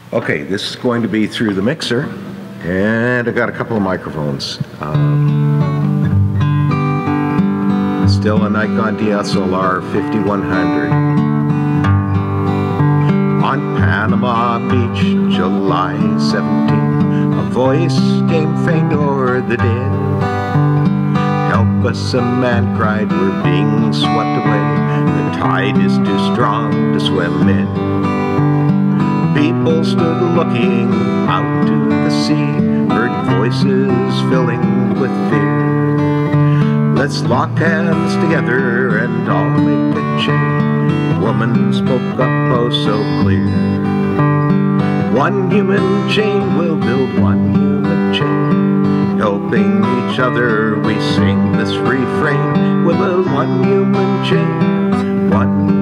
Okay, this is going to be through the mixer, and I got a couple of microphones. Still a Nikon DSLR 5100. On Panama Beach, July 17, a voice came faint o'er the din. Help us, a man cried, we're being swept away. The tide is too strong to swim in. People stood looking out to the sea, heard voices filling with fear. Let's lock hands together and all make a chain. A woman spoke up oh so clear. One human chain will build one human chain. Helping each other we sing this refrain. With a one human chain, one